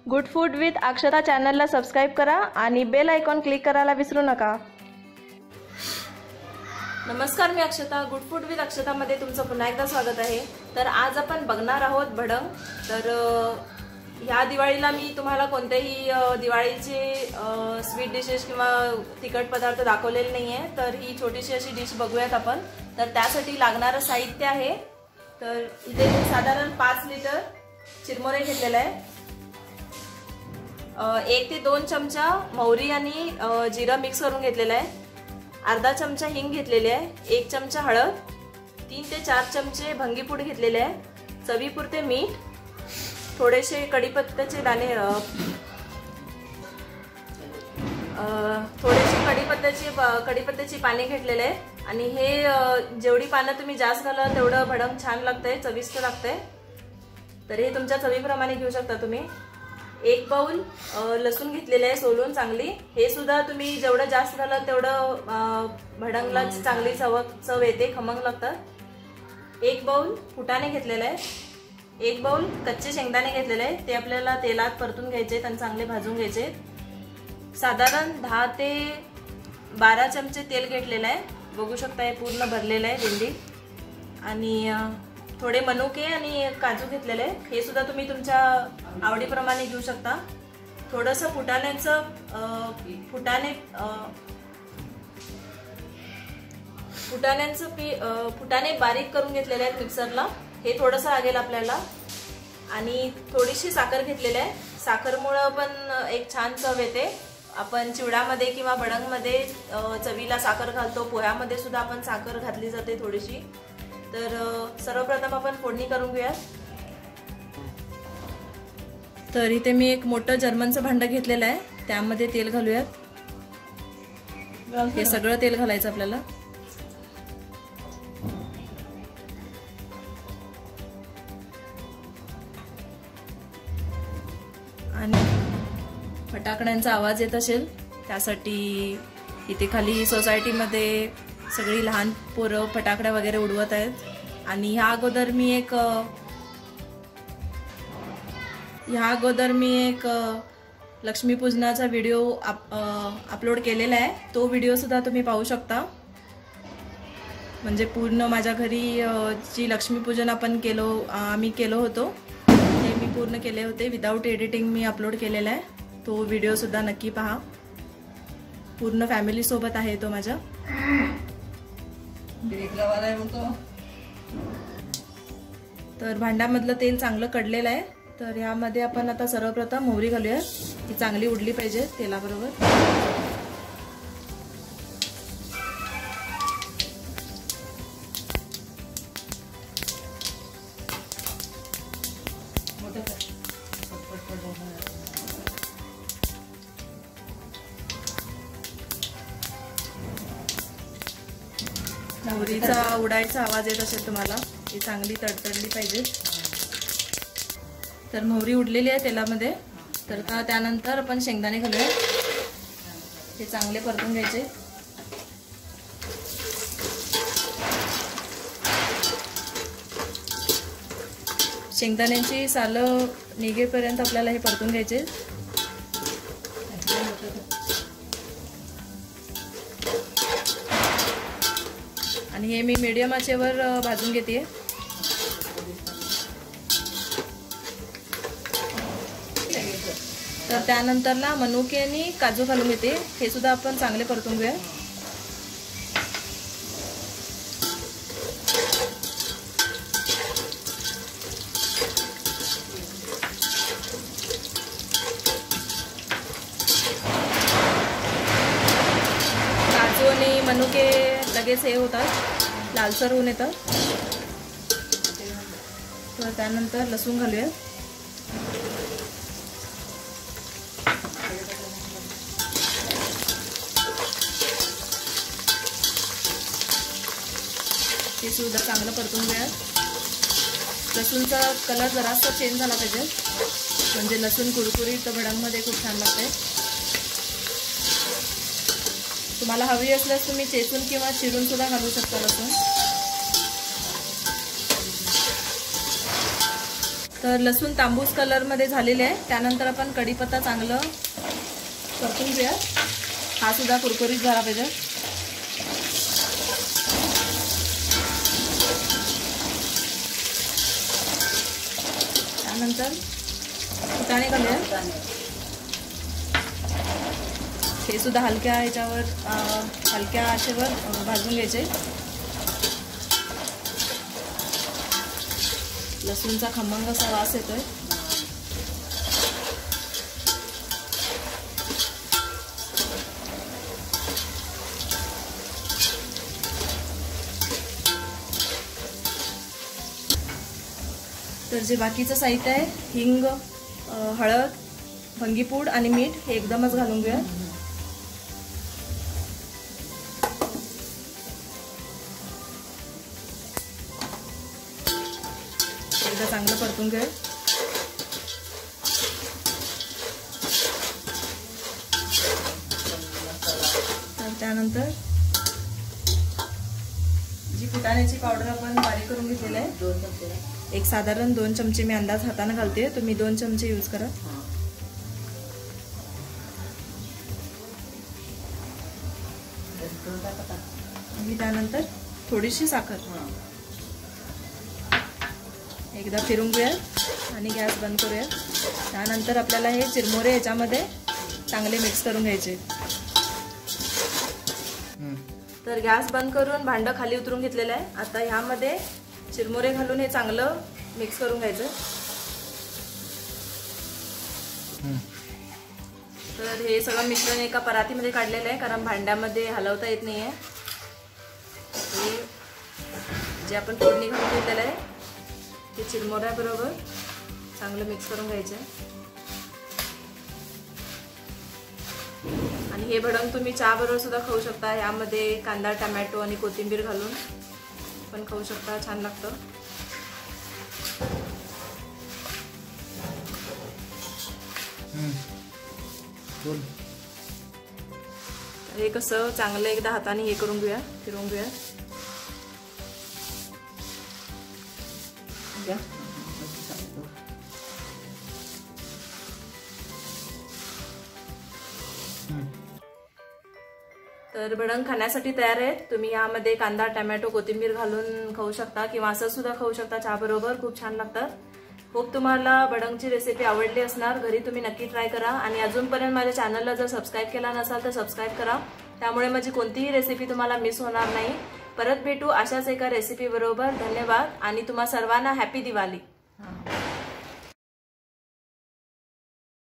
Good food with अक्षता चॅनलला subscribe करा आणि बेल आयकॉन क्लिक करायला विसरू नका। नमस्कार, मी अक्षता। गुड फूड विथ अक्षतामध्ये तुमचं पुन्हा एकदा स्वागत आहे। तर आज आपण बघणार आहोत भडंग। तर ह्या दिवाळीला मी तुम्हाला कोणतेही दिवाळीचे स्वीट डिशेस किंवा तिखट पदार्थ दाखवलेले नाहीये। तर ही छोटीशी अशी डिश बघूयात आपण। तर त्यासाठी लागणारं साहित्य आहे, तर इथे साधारण 5 लिटर चिरमुरे घेतलेले आहे, 1 ते 2 चमचा मोहरी आणि जिरं मिक्स करून घेतलेलं आहे, अर्धा चमचा हिंग घेतलेले आहे, 1 चमचा हळद, 3 ते 4 चमचे भंगीपूड घेतलेले आहे, चवीपुरते मीठ, थोडेसे कढीपत्त्याचे दाणे, थोडेसे कढीपत्त्याची पाने घेतलेले आहे। आणि हे जेवढी पानं तुम्ही जास्त घालाल तेवढं भडंग छान लागतंय, चविष्ट लागतंय। तर हे तुमच्या चवीप्रमाणे घेऊ शकता तुम्ही। 1 बाउल लसूण घेतलेले आहे सोलून चांगली, हे सुद्धा तुम्ही जेवढं जास्त घालाल तेवढं भडंगला चांगली चव येते, खमंग लागतात। 1 बाउल फुटाणे घेतलेले आहे, 1 बाउल कच्चे शेंगदाणे घेतलेले आहे, ते आपल्याला तेलात परतून घ्यायचे आणि चांगले भाजून घ्यायचे। साधारण 10 ते 12 चमचे तेल घेतलेलं आहे, बघू शकता हे पूर्ण भरलेलं आहे दिंडी। आणि थोडे मनुके आणि काजू घेतलेले आहे, हे सुद्धा तुम्ही तुमच्या आवडीप्रमाणे घेऊ शकता। थोडंसं फुटाणे बारीक करून घेतलेले आहेत मिक्सरला, हे थोडंसं लागेल आपल्याला। आणि थोडीशी साखर घेतलेली आहे, साखरमुळे पण एक छान चव येते। आपण चिवड्यामध्ये किंवा भडंगमध्ये चवीला साखर घालतो, पोह्यामध्ये सुद्धा आपण साखर घातली जाते थोडीशी। तर सर्वप्रथम आपण फोडणी करून घेऊया। तर इथे मी एक मोठं जर्मनचं भांडं घेतलेलं आहे, त्यामध्ये तेल घालूयात। हे सगळं तेल घालायचं आपल्याला। आणि फटाकड्यांचा आवाज येत असेल त्यासाठी इथे खाली सोसायटीमध्ये सगळी लहान पोरं फटाकड्या वगैरे उडवत आहेत। आणि ह्या अगोदर मी एक लक्ष्मीपूजनाचा व्हिडिओ अपलोड केलेला आहे, तो व्हिडिओ सुद्धा तुम्ही पाहू शकता। म्हणजे पूर्ण माझ्या घरी जी लक्ष्मीपूजन आम्ही केलो होतो ते मी पूर्ण केले होते, विदाऊट एडिटिंग मी अपलोड केलेला आहे। तो व्हिडिओ सुद्धा नक्की पहा, पूर्ण फॅमिली सोबत आहे तो माझ्या। तर भांड्यामधलं तेल चांगलं कडलेलं आहे, तर यामध्ये आपण आता सर्वप्रथम मोहरी घालूया, ती चांगली उडली पाहिजे तेलाबरोबर। मोहरीचा उडायचा आवाज येत असेल तुम्हाला, ती चांगली तडतडली पाहिजे। तर मोहरी उडलेली आहे तेलामध्ये, तर त्यानंतर आपण शेंगदाणे घालूया, हे चांगले परतून घ्यायचे। शेंगदाण्यांची सालं निघेपर्यंत आपल्याला हे परतून घ्यायचे। आणि हे मी मीडियम आचेवर भाजून घेते। तर त्यानंतरला मनुके आणि काजू घालून घेते, हे सुद्धा आपण चांगले परतून घेऊया। काजू आणि मनुके लगेच हे होतात, लालसर होऊन येतात। तर त्यानंतर लसूण घालूया, ते सुद्धा चांगलं परतून घ्या। लसूणचा कलर जरासा चेंज झाला पाहिजे, म्हणजे लसूण कुरकुरीत भडंगमध्ये खूप छान लागते। तुम्हाला हवी असल्यास तुम्ही चेचून किंवा चिरून सुद्धा घालू शकता लसूण। तर लसूण तांबूस कलरमध्ये झालेले आहे. त्यानंतर आपण कढीपत्ता चांगलं परतून घेऊया. हा सुद्धा कुरकुरीत झाला पाहिजे. त्यानंतर फुटाणे घालूया. हे सुद्धा हलक्या ह्याच्यावर हलक्या आचेवर भाजून घ्यायचे. लसूणचा खमंग असा वास येतोय. तर जे बाकीचं साहित्य आहे, हिंग, हळद, भंगीपूड आणि मीठ हे एकदमच घालून घेऊया. एकदा चांगलं परतून घ्या. तर त्यानंतर जी फुटाण्याची पावडर आपण बारीक करून घेतलेली आहे, एक साधारण 2 चमचे मी अंदाज हाताने घालते. तुम्ही 2 चमचे यूज करा. आणि त्यानंतर थोडीशी साखर एकदा फिरून घेऊया आणि गॅस बंद करूया. त्यानंतर आपल्याला हे चिरमुरे याच्यामध्ये चांगले मिक्स करून घ्यायचे. तर गॅस बंद करून भांडं खाली उतरून घेतलेलं आहे. आता ह्यामध्ये चिरमुरे घालून हे चांगलं मिक्स करून घ्यायचं. तर हे सगळं मिश्रण एका परातीमध्ये काढलेलं आहे, कारण भांड्यामध्ये हलवता येत नाही आहे. जे आपण फोडणी घालून घेतलेलं आहे ते चिरमुऱ्याबरोबर चांगलं मिक्स करून घ्यायचं. आणि हे भडंग तुम्ही चहा बरोबर सुद्धा खाऊ शकता. यामध्ये कांदा, टोमॅटो आणि कोथिंबीर घालून पण खाऊ शकता, छान लागतं. हे कसं चांगलं एकदा हाताने हे करून घेऊया, फिरवून घेऊया. तर भडंग खाण्यासाठी तयार आहेत. तुम्ही यामध्ये कांदा, टोमॅटो, कोथिंबीर घालून खाऊ शकता किंवा असं सुद्धा खाऊ शकता चहा बरोबर. खूप छान लागतात. होप तुम्हाला भडंगची रेसिपी आवडली असणार. घरी तुम्ही नक्की ट्राय करा. आणि अजूनपर्यंत माझ्या चॅनलला जर सबस्क्राईब केला नसाल तर सबस्क्राईब करा. त्यामुळे माझी कोणतीही रेसिपी तुम्हाला मिस होणार नाही. परत भेटू अशाच एका रेसिपी बरोबर. धन्यवाद आणि तुम्हा सर्वांना हॅपी दिवाळी.